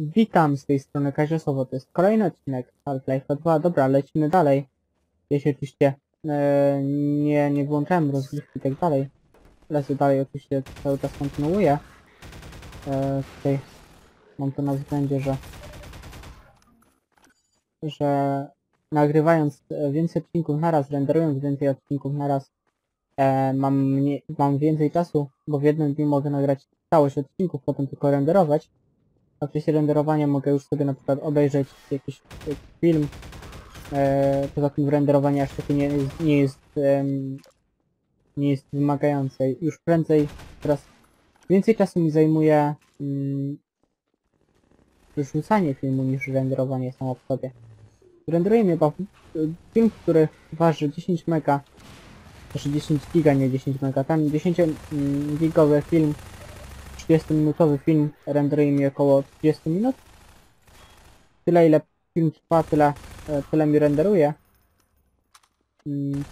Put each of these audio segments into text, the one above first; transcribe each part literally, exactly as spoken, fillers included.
Witam z tej strony Kaziosowo, to jest kolejny odcinek Half-Life dwa. Dobra, lecimy dalej. Jeśli oczywiście e, nie, nie włączałem rozgrywki i tak dalej. Lecę dalej, oczywiście cały czas kontynuuję. E, tutaj mam to na względzie, że że nagrywając więcej odcinków naraz, renderując więcej odcinków naraz, e, mam, mniej, mam więcej czasu, bo w jednym dniu mogę nagrać całość odcinków, potem tylko renderować. A w czasie renderowania mogę już sobie na przykład obejrzeć jakiś, jakiś film. E, poza tym renderowanie aż takie nie jest, nie jest, em, nie jest wymagające. Już prędzej, teraz więcej czasu mi zajmuje mm, wyrzucanie filmu niż renderowanie samo w sobie. Renderuję mnie chyba film, który waży dziesięć mega, znaczy dziesięć giga, nie dziesięć mega, tam dziesięć gigowy film, trzydziestominutowy film renderuje mi około trzydzieści minut. Tyle ile film trwa, tyle, tyle mi renderuje. Hmm.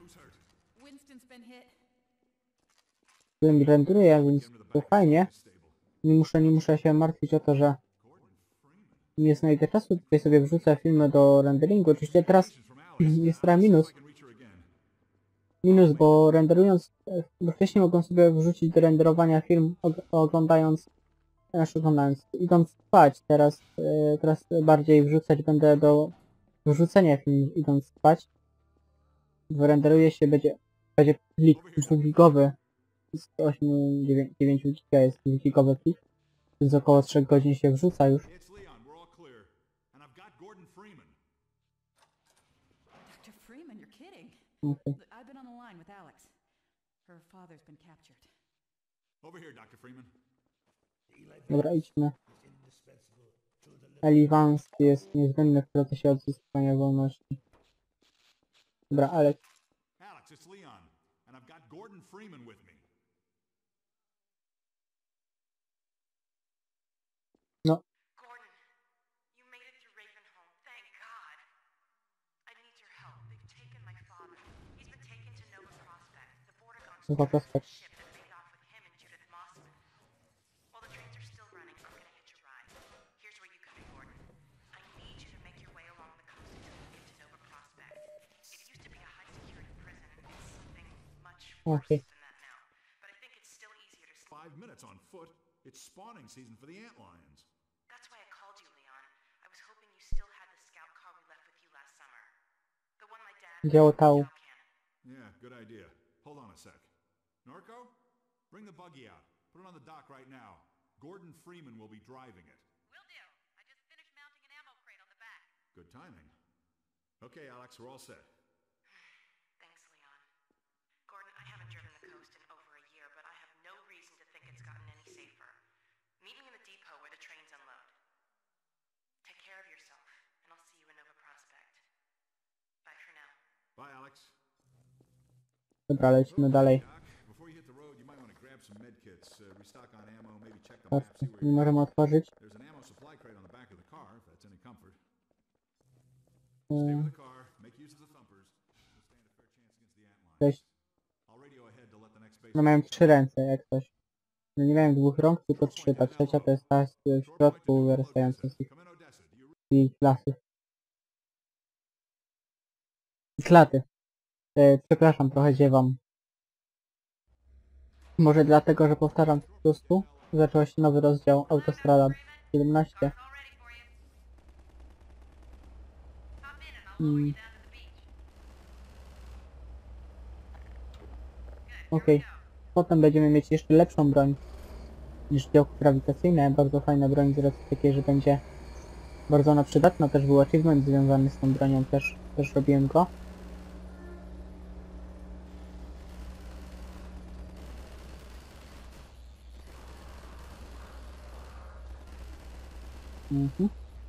Tyle mi renderuje, więc to fajnie. Nie muszę, nie muszę się martwić o to, że nie znajdę czasu. Tutaj sobie wrzucę filmy do renderingu. Oczywiście teraz jest trochę minus. Minus, bo renderując, bo wcześniej mogłem sobie wrzucić do renderowania film oglądając, znaczy oglądając, idąc spać. Teraz, teraz bardziej wrzucać będę do wrzucenia film idąc spać. Wyrenderuje się, będzie, będzie plik dwugigowy. Z osiem, dziewięć giga jest dwugigowy plik. Więc około trzech godzin się wrzuca już. Okay. I've been on the line with Alex. Her father's been captured. Over here, Doctor Freeman. Dobra, idźmy. Eli Vance jest niezbędny w procesie odzyskania wolności. Dobra, Alex. Alex, it's Leon, and I've got Gordon Freeman with me. No. Gordon, you made it through Ravenholm. Thank God. I need your help. They've taken my father. He's been taken to Nova Prospect. The border guards Nova Prospect. ship that made off with him and Judith Mossman. While the trains are still running, I'm gonna hitch a ride. Here's where you come in, Gordon. I need you to make your way along the coast until you get to Nova Prospect. It used to be a high-security prison, and it's something much worse Okay. than that now. But I think it's still easier to sleep. Five minutes on foot. It's spawning season for the antlions. That's why I called you, Leon. I was hoping you still had the scout car we left with you last summer. The one my dad... Działo tał. Yeah, good idea. Hold on a sec. Norco? Bring the buggy out. Put it on the dock right now. Gordon Freeman will be driving it. Will do. I just finished mounting an ammo crate on the back. Good timing. Okay, Alex, we're all set. Thanks, Leon. Gordon, I haven't driven the coast in over a year, but I have no reason to think it's gotten any safer. Meet me in the depot where the trains unload. Take care of yourself, and I'll see you in Nova Prospect. Bye for now. Bye, Alex. Dobra, lecimy dalej. Doc, before you hit the road, you might want to grab some med kits, uh, restock on ammo, maybe check the map, Patrzcie, see where nie you're możemy otworzyć. There's an ammo supply crate on the back of the car, if that's any comfort. Stay Yy, with the car, make use of the thumpers. We'll stand a fair chance against the antlions. Cześć. I'll radio ahead to let the next base... No miałem trzy ręce, jak coś. No nie miałem dwóch rąk, tylko trzy. Ta trzecia to jest ta w środku wyrastająca z ich, Come in, Odessa. Do you... z ich lasów. I klaty. E, przepraszam, trochę ziewam. Może dlatego, że powtarzam po prostu. Zaczął się nowy rozdział Autostrada siedemnaście. Mm. Okej. Okay. Potem będziemy mieć jeszcze lepszą broń niż działko grawitacyjne. Bardzo fajna broń z racji takiej, że będzie bardzo ona przydatna. Też był achievement związany z tą bronią. Też, też robiłem go. Mhm.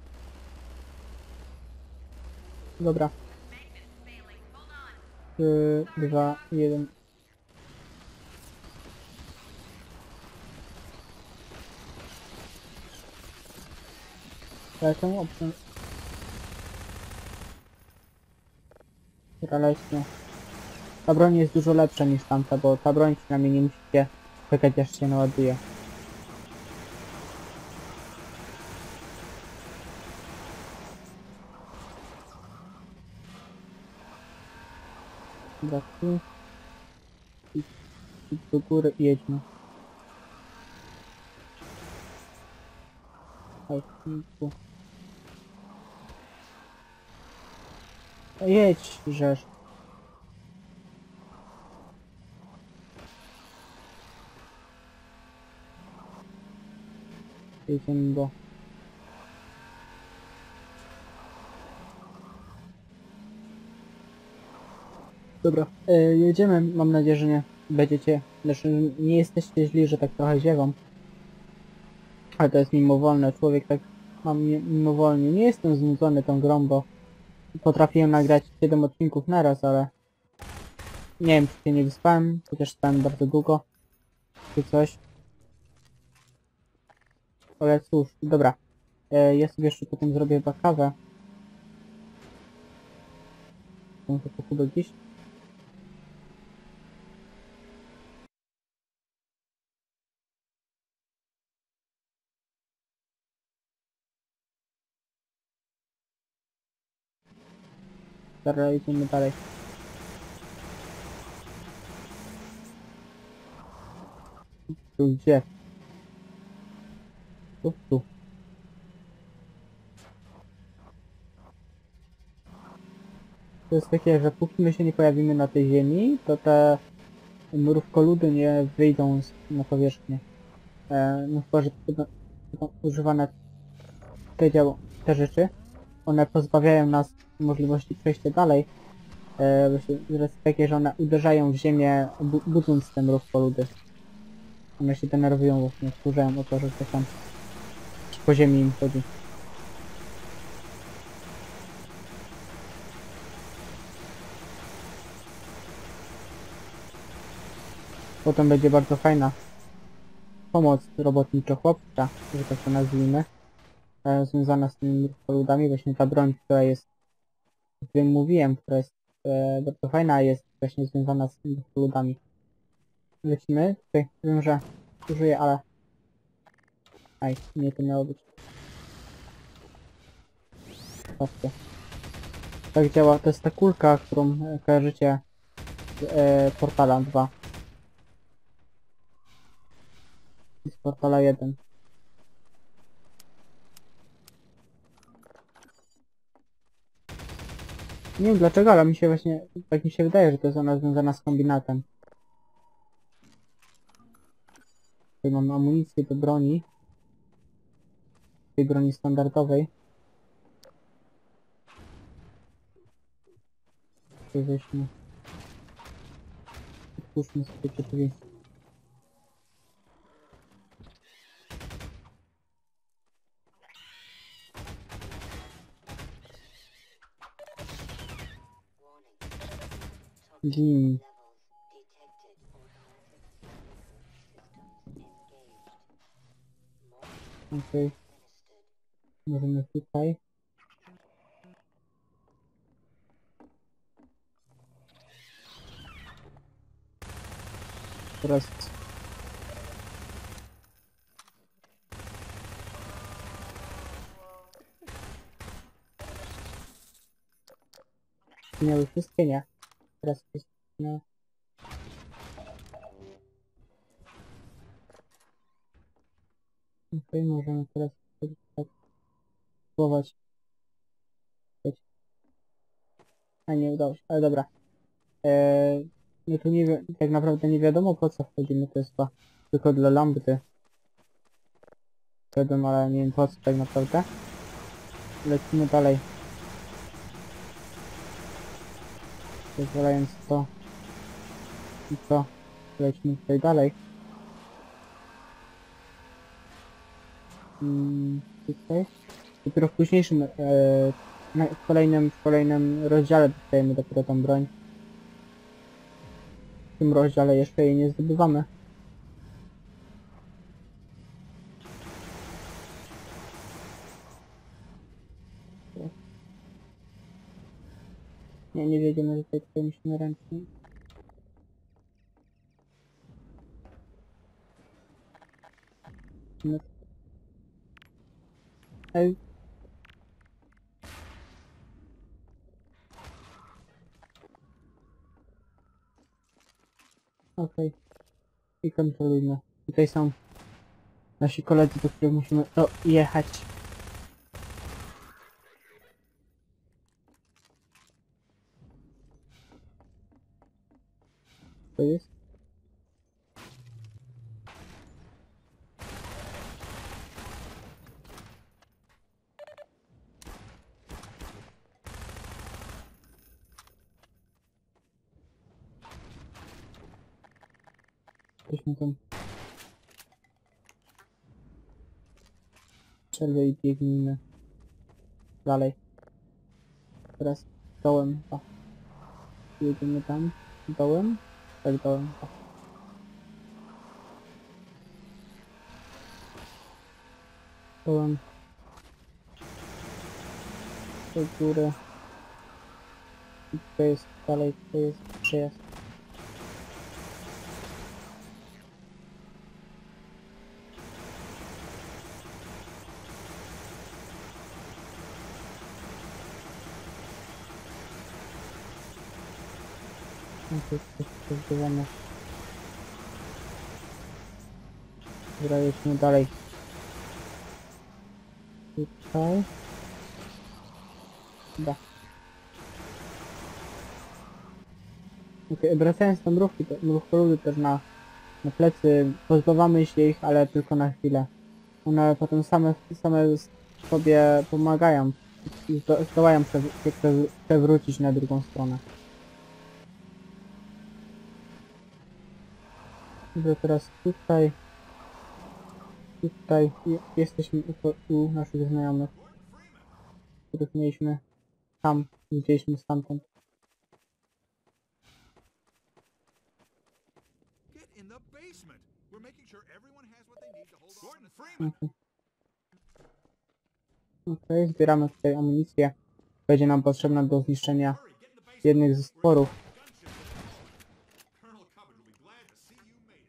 Dobra. trzy, dwa, jeden. Ale czemu opcją? Dobra, leśnie. Ta broń jest dużo lepsza niż tamta, bo ta broń przynajmniej nie musicie czekać aż się naładuje. Dobra, tu. I, i do góry i jedźmy. Oj, tu. No jedź, żeż. Jedziemy do... Dobra, e, jedziemy. Mam nadzieję, że nie będziecie, znaczy nie jesteście źli, że tak trochę ziewam. Ale to jest mimowolne. Człowiek tak mam mi- mimowolnie. Nie jestem znudzony tą grą, bo potrafiłem nagrać siedem odcinków naraz, ale nie wiem, czy się nie wyspałem, chociaż spałem bardzo długo, czy coś. Ale cóż, dobra. E, ja sobie jeszcze potem zrobię chyba kawę. Muszę po kubek gdzieś. Dobra, idziemy dalej. Tu gdzie? Tu, tu. To jest takie, że póki my się nie pojawimy na tej ziemi, to te mrówkoludy nie wyjdą z, na powierzchnię. E, no chyba, że będą będą używane te, dział te rzeczy. One pozbawiają nas możliwości przejścia dalej. E, właśnie, że jest takie, że one uderzają w ziemię, bu budząc te mrówkoludy. One się denerwują właśnie, wkurzają o to, że coś tam po ziemi im chodzi. Potem będzie bardzo fajna pomoc robotniczo-chłopcza, że tak to nazwijmy, e, związana z tymi ludami. Właśnie ta broń, która jest, o której mówiłem, która jest e, bardzo fajna, jest właśnie związana z tymi ludami. Lecimy. Tutaj wiem, że użyję, ale... Aj, nie to miało być. Patrzcie. Tak działa, to jest ta kulka, którą e, kojarzycie z e, Portala dwa. I z Portala jeden. Nie wiem dlaczego, ale mi się właśnie, tak mi się wydaje, że to jest ona związana z kombinatem. Tutaj mamy amunicję do broni. Tej broni standardowej. Tutaj weźmy. Otwórzmy sobie te drzwi. Gin. Okej. Okay. Możemy tutaj. Teraz miały wszystkie? Nie. Teraz jest... No. Okej, okay, możemy teraz tak spróbować. A nie udało się, ale dobra. Eee, no tu nie wi tak naprawdę nie wiadomo po co wchodzimy, to jest chyba tylko dla lambdy. Wiadomo, ale nie wiem po co tak naprawdę. Lecimy dalej. Pozwalając to i co? Lecimy tutaj dalej. Hmm, tutaj. Dopiero w późniejszym, e, na, w kolejnym, w kolejnym rozdziale dostajemy dopiero tą broń. W tym rozdziale jeszcze jej nie zdobywamy. Nie, nie wiedziemy, że tutaj, tutaj musimy ręcznie. No. Ej. tutaj i kontrolujmy. Tutaj są nasi koledzy, do których musimy dojechać. To jest? Jesteśmy tam. Przerwę i biegnijmy dalej. Teraz dołem. O. Jedziemy tam. Dołem? Tak, dołem. O. Dołem. Do góry. I to jest dalej, to jest przejazd. No to jest coś zbudowane. Dobra, jedźmy dalej. Tutaj. Da. Okay, wracając do mrówki, to mrówkoludy też na, na plecy, pozbywamy się ich, ale tylko na chwilę. One potem same, same sobie pomagają i zdo, zdołają przew przew przewrócić na drugą stronę. Dobrze, teraz tutaj, tutaj jesteśmy u, u naszych znajomych, których mieliśmy tam, widzieliśmy stamtąd. Get in the basement. We're making sure everyone has what they need to hold on. Gordon Freeman. Okej, okay. Okay, zbieramy tutaj amunicję. Będzie nam potrzebna do zniszczenia Hurry, get in the basement. jednych ze stworów. Gunship. Colonel Cubbard will be glad to see you made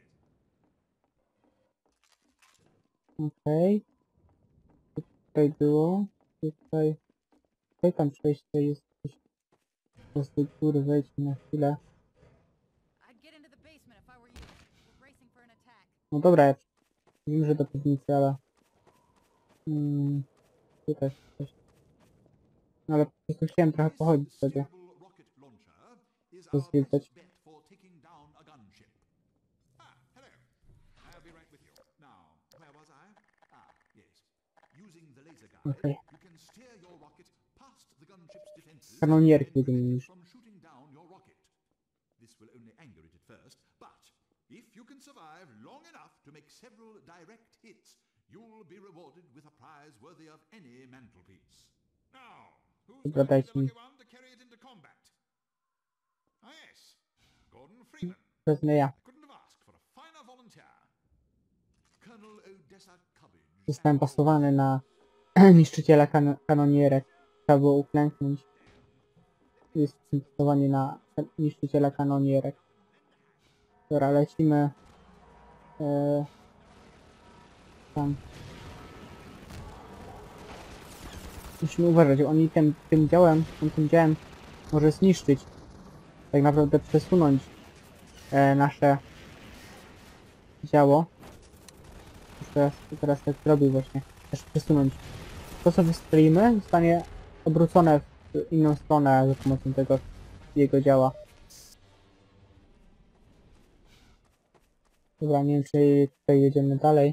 it. Okej. Okay. Tutaj było. Tutaj. Tutaj tam przejście jest gdzieś. Po tej góry wejdźmy na chwilę. I'd get into the basement if I were you. We're bracing for an attack. No dobra, ja wiem, że do piwnicy, ale... Hmm, tutaj coś. No ale po prostu chciałem trochę pochodzić sobie. To zwiedzać. Okej. Kanonierki będziemy niż. This will only anger it at first, but if you can survive long enough to make several direct hits, you'll be rewarded with a prize worthy of any mantelpiece. Now, who's Dobra, going to be dajcie the mi. lucky one to carry it into combat? Ah yes, Gordon Freeman. Wezmę ja. I couldn't have asked for a finer volunteer. Colonel Odessa Cubbage. Zostałem pasowany na niszczyciela kan kanonierek. Trzeba było uklęknąć. Jest pasowanie na niszczyciela kanonierek. Dobra, lecimy. Eee, tam. Musimy uważać, oni tym, tym działem, on tym działem może zniszczyć. Tak naprawdę przesunąć e, nasze działo. Teraz, teraz tak zrobił właśnie. Też przesunąć. To co wystrzelimy zostanie obrócone w inną stronę za pomocą tego jego działa. Dobra, nie wiem czy tutaj jedziemy dalej.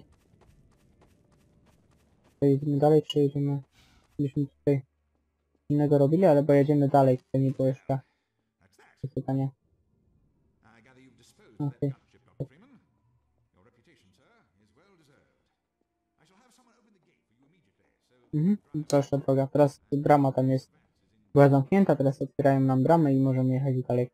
Tutaj jedziemy dalej, czy jedziemy... Byśmy tutaj innego robili, ale bo jedziemy dalej, tutaj nie było jeszcze pytania. Okej. Mhm, dalsza droga. Teraz brama tam jest, była zamknięta, teraz otwierają nam bramę i możemy jechać dalej.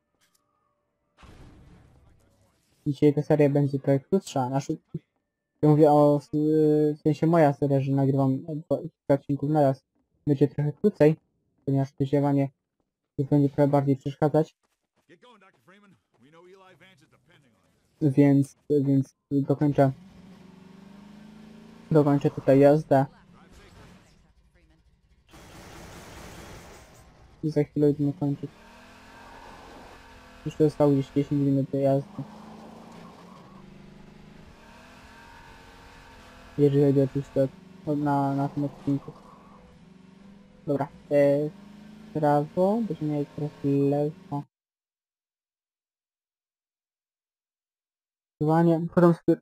Dzisiaj ta seria będzie trochę krótsza. Nasz... Ja mówię o w sensie moja seria, że nagrywam kilka odcinków naraz. Będzie trochę krócej, ponieważ to ziewanie już będzie trochę bardziej przeszkadzać. Więc, więc dokończę dokończę tutaj jazdę. I za chwilę będziemy kończyć. Jeszcze zostało gdzieś dziesięć minut do jazdy. jeżeli chodzi o czysto na, na tym odcinku. Dobra, e, prawo, będziemy mieli teraz lewo. Potem sobie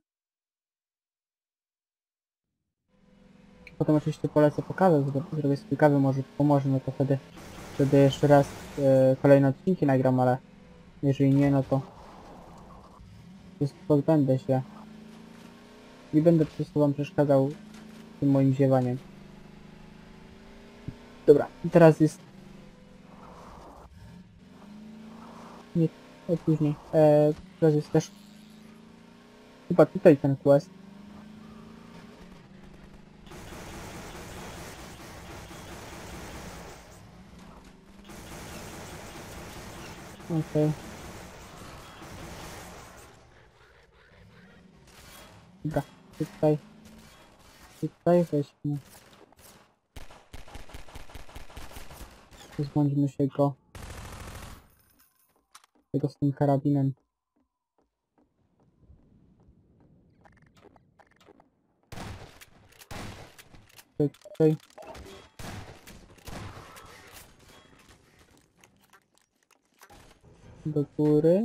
Potem oczywiście polecę po kawę, zro- zrobię sobie kawę, może pomoże, no to wtedy, wtedy jeszcze raz e, kolejne odcinki nagram, ale jeżeli nie, no to jest- pozbędę się i będę po prostu wam przeszkadzał tym moim ziewaniem. Dobra, i teraz jest... Nie, to później. E, teraz jest też chyba tutaj ten quest. Okej. Dobra, tutaj, tutaj weźmy. Pozbądźmy się go. Tego z tym karabinem. Tutaj, tutaj. Do góry.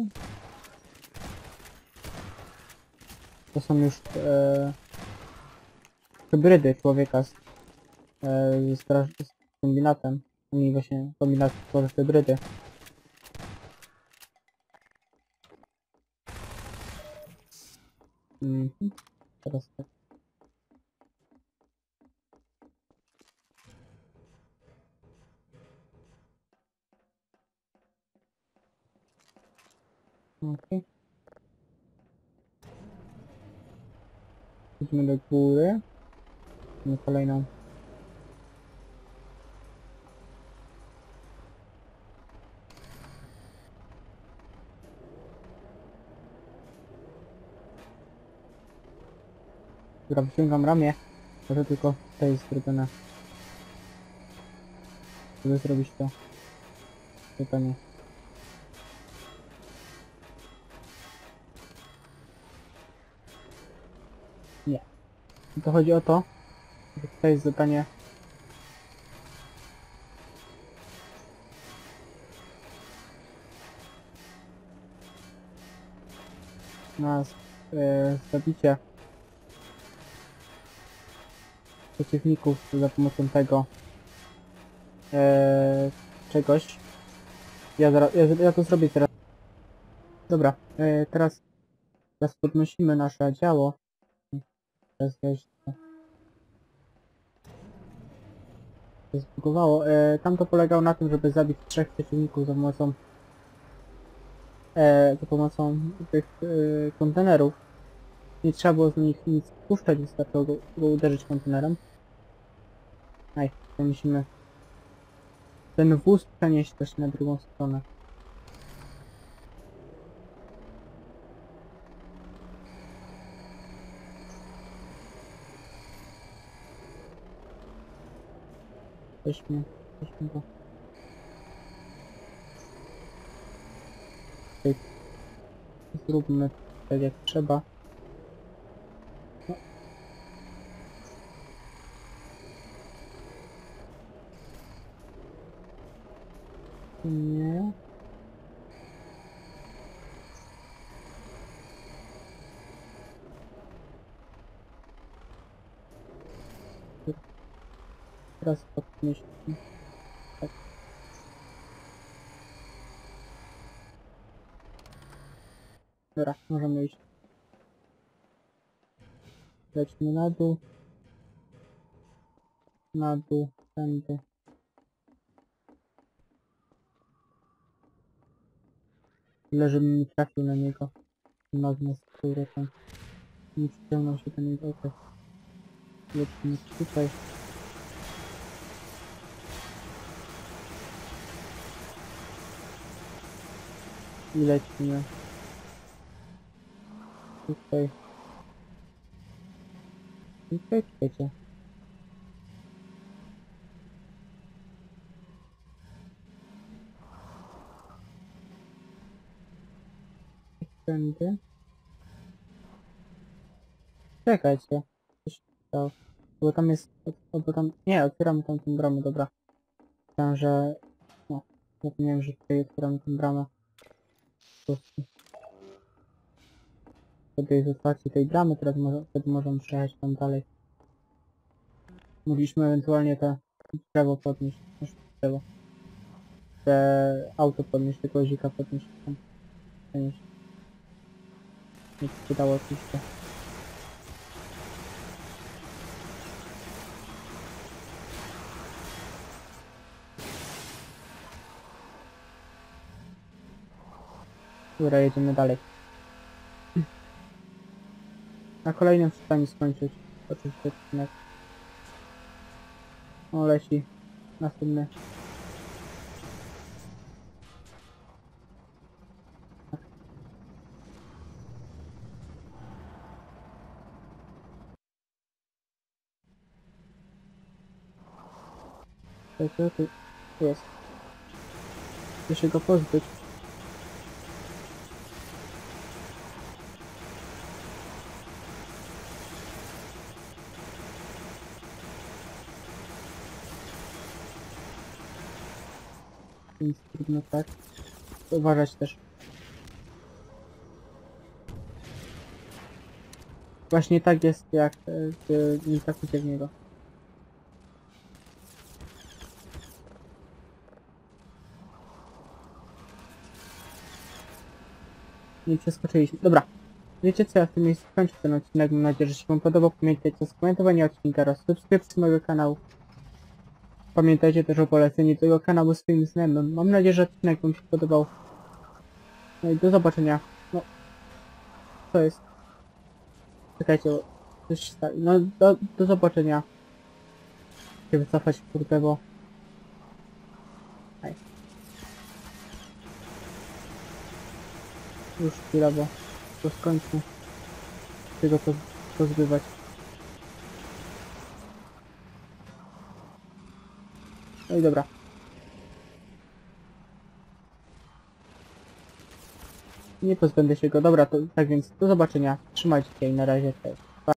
To są już e, hybrydy człowieka z, e, ze straż, z kombinatem. Oni właśnie kombinat tworzy hybrydy. Mhm. Teraz tak. Okej. Idziemy do góry. Mamy kolejną. Dobra, wyciągam ramię. Może tylko tutaj jest zrobione. Żeby zrobić to. Pytanie. Nie. I to chodzi o to, że tutaj jest zadanie. Na e, zabicie przeciwników za pomocą tego e, czegoś. Ja, zaraz, ja, ja to zrobię teraz. Dobra, e, teraz, teraz podnosimy nasze działo. Teraz weź to. To zbugowało. E, tam to polegało na tym, żeby zabić trzech przeciwników za pomocą e, za pomocą tych e, kontenerów. Nie trzeba było z nich nic puszczać, wystarczyło go, go uderzyć kontenerem. Aj, to musimy ten wóz przenieść też na drugą stronę. Weźmy, weźmy go. Tyk. Zróbmy tak jak trzeba. No. Nie. Teraz podnieść. Tak. Dobra, możemy iść. Lećmy na dół. Na dół, tędy. Tyle, żebym nie trafił na niego. Magnes z powrotem. Nie przyciągnął się do niego. Okej. Lecimy tutaj. I lecimy. Tutaj. Tutaj, czekajcie. Tędy. Czekajcie. Coś to... Bo tam jest... O, bo tam... Nie, otwieramy tam tę bramę, dobra. Myślałem, że... No, zapomniałem, że tutaj otwieramy tę bramę. Po prostu. Wtedy jest otwarcie tej bramy, teraz może, wtedy możemy przejechać tam dalej. Mogliśmy ewentualnie te drzewo podnieść, znaczy drzewo. Te auto podnieść, tego zika podnieść. Tam, przenieść. Nie się dało oczywiście. Dobra, jedziemy dalej. Na kolejnym przystani skończyć. Oczywiście odcinek. O, leci. Następny. Co to tu jest? Chcę się go pozbyć. Więc trudno tak. Uważać też. Właśnie tak jest, jak e, nie traficie w niego. Nie przeskoczyliśmy. Dobra. Wiecie co, ja w tym miejscu kończę ten odcinek. Mam nadzieję, że się wam podobał. Pamiętajcie o skomentowaniu odcinka oraz subskrypcji mojego kanału. Pamiętajcie też o poleceniu tego kanału swoim znajomym. Mam nadzieję, że odcinek wam się podobał. No i do zobaczenia. No. Co jest? Czekajcie, bo coś się stało. No, do, do zobaczenia. Się wycofać, kurde, bo... Aj. Już chwila, bo to skończę. Tego poz pozbywać. No i dobra. Nie pozbędę się go. Dobra, to tak więc do zobaczenia. Trzymajcie się i na razie. Cześć.